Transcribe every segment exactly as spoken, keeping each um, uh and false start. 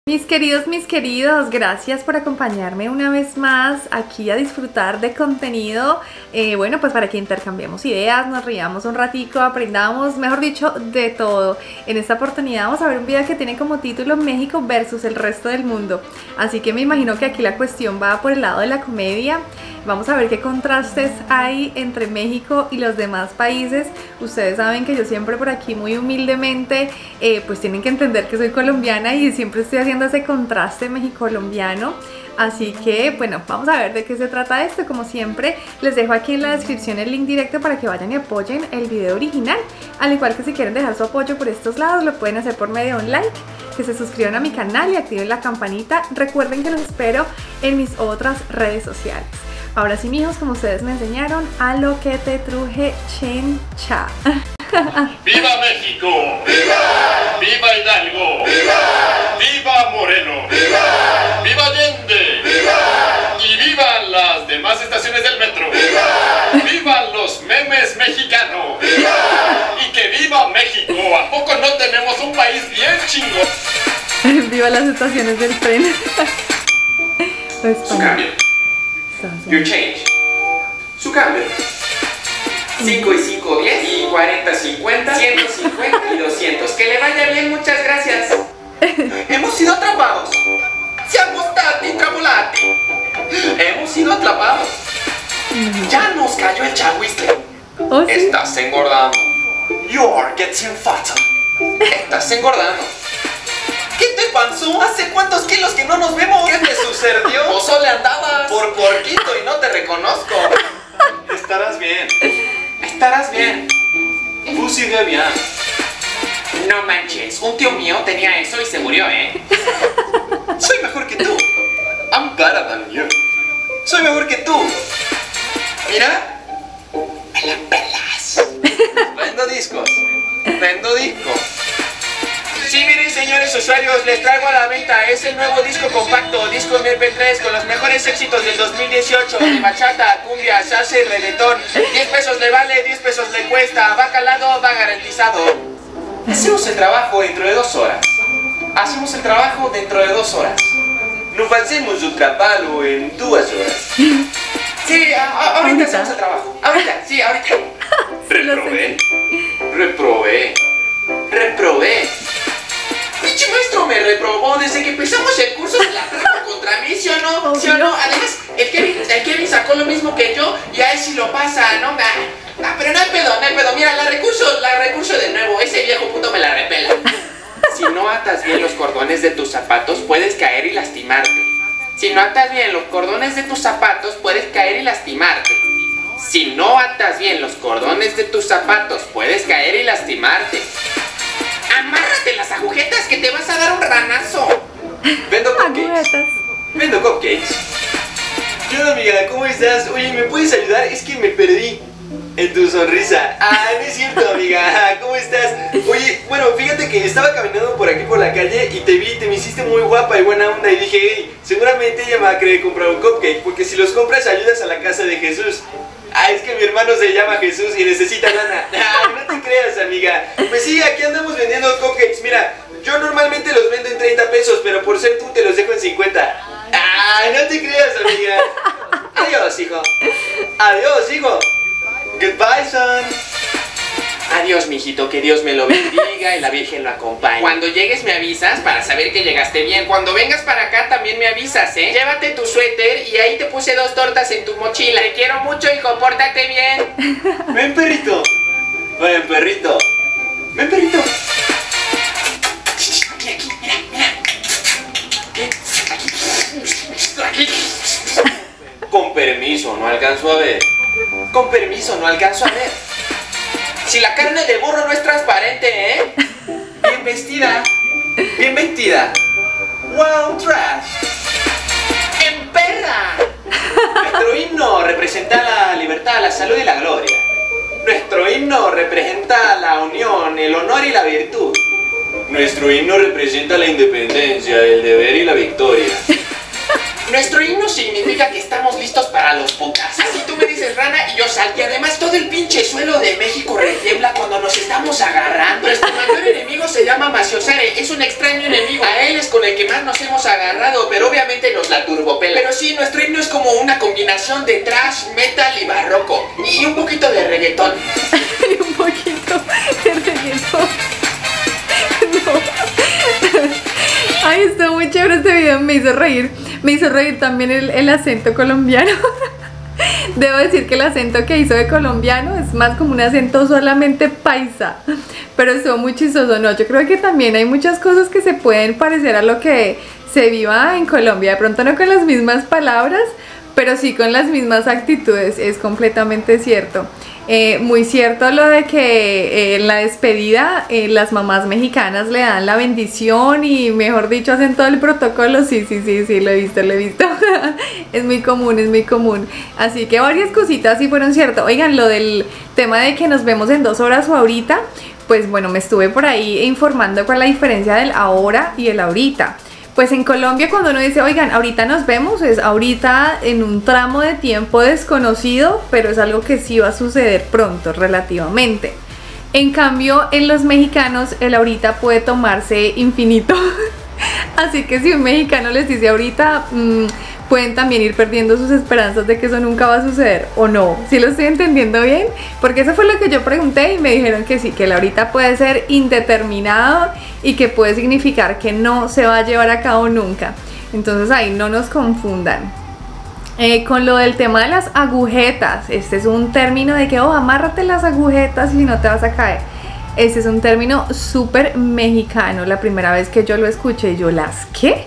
Mis queridos, mis queridos, gracias por acompañarme una vez más aquí a disfrutar de contenido, eh, bueno, pues para que intercambiemos ideas, nos riamos un ratico, aprendamos, mejor dicho, de todo. En esta oportunidad vamos a ver un video que tiene como título México versus el resto del mundo, así que me imagino que aquí la cuestión va por el lado de la comedia. Vamos a ver qué contrastes hay entre México y los demás países. Ustedes saben que yo siempre por aquí muy humildemente, eh, pues tienen que entender que soy colombiana y siempre estoy haciendo ese contraste mexicano-colombiano. Así que bueno, vamos a ver de qué se trata esto. Como siempre, les dejo aquí en la descripción el link directo para que vayan y apoyen el video original. Al igual que si quieren dejar su apoyo por estos lados, lo pueden hacer por medio de un like, que se suscriban a mi canal y activen la campanita. Recuerden que los espero en mis otras redes sociales. Ahora sí, mijos, como ustedes me enseñaron, a lo que te truje chencha. ¡Viva México! ¡Viva! ¡Viva Hidalgo! ¡Viva! ¡Viva Moreno! ¡Viva! ¡Viva Allende! ¡Viva! ¡Y vivan las demás estaciones del metro! ¡Viva! ¡Vivan los memes mexicanos! ¡Viva! ¡Y que viva México! ¿A poco no tenemos un país bien chingón? ¡Viva las estaciones del tren! Su cambio. Your change. Su cambio. cinco y cinco, diez. Y cuarenta, cincuenta. ciento cincuenta y doscientos. Que le vaya bien, muchas gracias. Hemos sido atrapados. Siamo stati travolati. Hemos sido atrapados. Ya nos cayó el chagüistle. ¿Oh, sí? Estás engordando. You're getting fatter. Estás engordando. ¿Qué te pasó? ¿Hace cuántos kilos que no nos vemos? ¿Qué te sucedió? ¿O solo andabas por porquito y no te reconozco? Estarás bien. Estarás bien. Tú sigue bien. No manches, un tío mío tenía eso y se murió, ¿eh? Soy mejor que tú. I'm better than you. Soy mejor que tú. Mira. Me la pelas. Vendo discos. Vendo discos. Sí, miren, señores usuarios, les traigo a la venta ese nuevo disco compacto, disco M P tres con los mejores éxitos del dos mil dieciocho, de bachata, cumbia, salsa y reggaetón. diez pesos le vale, diez pesos le cuesta, va calado, va garantizado. Hacemos el trabajo dentro de dos horas. Hacemos el trabajo dentro de dos horas. No hacemos el trabajo en dos horas. Sí, a, a, ahorita hacemos el trabajo. Ahorita, sí, ahorita. Reprobé. Reprobé. Reprobé. Pinche maestro me reprobó desde que empezamos el curso de la prueba contra mí, ¿sí o no? ¿Sí o no? Además, el Kevin, el Kevin sacó lo mismo que yo y a él sí lo pasa, ¿no? Ah, ah, pero no hay pedo, no hay pedo. Mira, la recurso, la recurso de nuevo. Ese viejo puto me la repela. Si no atas bien los cordones de tus zapatos, puedes caer y lastimarte. Si no atas bien los cordones de tus zapatos, puedes caer y lastimarte. Si no atas bien los cordones de tus zapatos, puedes caer y lastimarte. Amárrate las agujetas que te vas a dar un ranazo. Vendo cupcakes. Agujetas. Vendo cupcakes. ¿Qué onda, amiga? ¿Cómo estás? Oye, ¿me puedes ayudar? Es que me perdí en tu sonrisa. Ah, no es cierto, amiga. ¿Cómo estás? Oye, bueno, fíjate que estaba caminando por aquí por la calle y te vi, te me hiciste muy guapa y buena onda y dije, hey, seguramente ella me va a querer comprar un cupcake porque si los compras ayudas a la casa de Jesús. Ah, es que mi hermano se llama Jesús y necesita lana. Ah, no te creas, amiga. Pues sí, aquí andamos vendiendo cupcakes. Mira, yo normalmente los vendo en treinta pesos, pero por ser tú te los dejo en cincuenta. Ah, no te creas, amiga. Adiós, hijo. Adiós, hijo. Goodbye, son. Adiós, mijito, que Dios me lo bendiga y la Virgen lo acompañe. Cuando llegues me avisas para saber que llegaste bien. Cuando vengas para acá también me avisas, ¿eh? Llévate tu suéter y ahí te puse dos tortas en tu mochila. Te quiero mucho, hijo, pórtate bien. Ven, perrito. Ven, perrito. Ven, perrito. Aquí, aquí, mira, mira. Aquí, aquí. Con permiso, no alcanzo a ver. Con permiso, no alcanzo a ver. Si la carne de burro no es transparente, ¿eh? Bien vestida. Bien vestida. Wow, trash. ¡En perra! Nuestro himno representa la libertad, la salud y la gloria. Nuestro himno representa la unión, el honor y la virtud. Nuestro himno representa la independencia, el deber y la victoria. Nuestro himno significa que estamos listos para los putazos. Si tú me dices rana y yo salto. Y además todo el pinche suelo de México retiembla cuando nos estamos agarrando. Nuestro mayor enemigo se llama Maciosare. Es un extraño enemigo. A él es con el que más nos hemos agarrado, pero obviamente nos la turbopela. Pero sí, nuestro himno es como una combinación de trash, metal y barroco. Y un poquito de reggaetón. Y un poquito de reggaetón. No. Ay, estuvo muy chévere este video, me hizo reír. Me hizo reír también el, el acento colombiano. Debo decir que el acento que hizo de colombiano es más como un acento solamente paisa. Pero estuvo muy chistoso, ¿no? Yo creo que también hay muchas cosas que se pueden parecer a lo que se viva en Colombia. De pronto no con las mismas palabras, pero sí con las mismas actitudes. Es completamente cierto. Eh, muy cierto lo de que eh, en la despedida eh, las mamás mexicanas le dan la bendición y, mejor dicho, hacen todo el protocolo. Sí, sí, sí, sí, lo he visto, lo he visto. Es muy común, es muy común. Así que varias cositas sí fueron cierto. Oigan, lo del tema de que nos vemos en dos horas o ahorita, pues bueno, me estuve por ahí informando cuál es la diferencia del ahora y el ahorita. Pues en Colombia cuando uno dice, oigan, ahorita nos vemos, es ahorita en un tramo de tiempo desconocido, pero es algo que sí va a suceder pronto, relativamente. En cambio, en los mexicanos, el ahorita puede tomarse infinito. Así que si un mexicano les dice ahorita, mmm, pueden también ir perdiendo sus esperanzas de que eso nunca va a suceder, ¿o no? ¿Sí lo estoy entendiendo bien? Porque eso fue lo que yo pregunté y me dijeron que sí, que el ahorita puede ser indeterminado y que puede significar que no se va a llevar a cabo nunca. Entonces ahí no nos confundan. Eh, con lo del tema de las agujetas, este es un término de que, oh, amárrate las agujetas y no te vas a caer. Este es un término súper mexicano. La primera vez que yo lo escuché, yo, ¿las qué?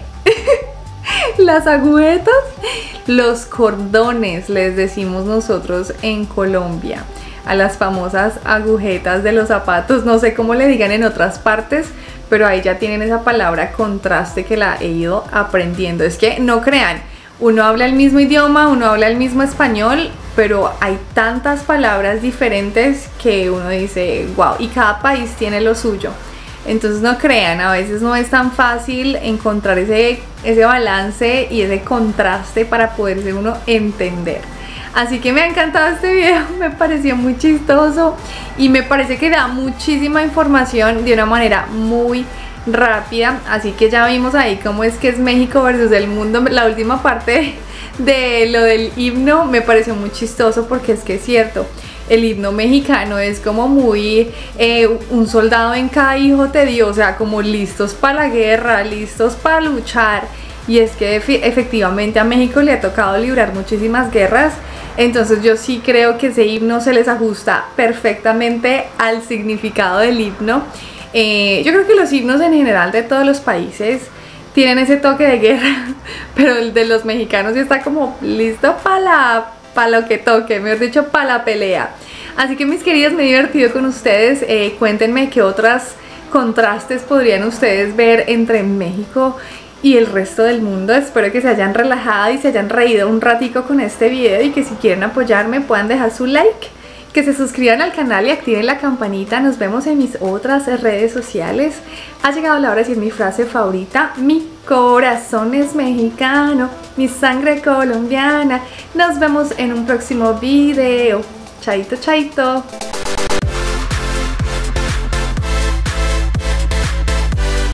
Las agujetas, los cordones, les decimos nosotros en Colombia, a las famosas agujetas de los zapatos. No sé cómo le digan en otras partes, pero ahí ya tienen esa palabra contraste que la he ido aprendiendo. Es que no crean, uno habla el mismo idioma, uno habla el mismo español, pero hay tantas palabras diferentes que uno dice, wow, y cada país tiene lo suyo. Entonces no crean, a veces no es tan fácil encontrar ese, ese balance y ese contraste para poderse uno entender. Así que me ha encantado este video, me pareció muy chistoso y me parece que da muchísima información de una manera muy rápida. Así que ya vimos ahí cómo es que es México versus el mundo. La última parte de lo del himno me pareció muy chistoso porque es que es cierto. El himno mexicano es como muy eh, un soldado en cada hijo te dio, o sea, como listos para la guerra, listos para luchar. Y es que efectivamente a México le ha tocado librar muchísimas guerras. Entonces yo sí creo que ese himno se les ajusta perfectamente al significado del himno. Eh, yo creo que los himnos en general de todos los países tienen ese toque de guerra, pero el de los mexicanos ya está como listo para la... para lo que toque, mejor dicho, para la pelea. Así que mis queridas, me he divertido con ustedes. Eh, cuéntenme qué otros contrastes podrían ustedes ver entre México y el resto del mundo. Espero que se hayan relajado y se hayan reído un ratico con este video y que si quieren apoyarme puedan dejar su like, que se suscriban al canal y activen la campanita. Nos vemos en mis otras redes sociales. Ha llegado la hora de decir mi frase favorita: mi corazón es mexicano, mi sangre colombiana. Nos vemos en un próximo video. Chaito, chaito.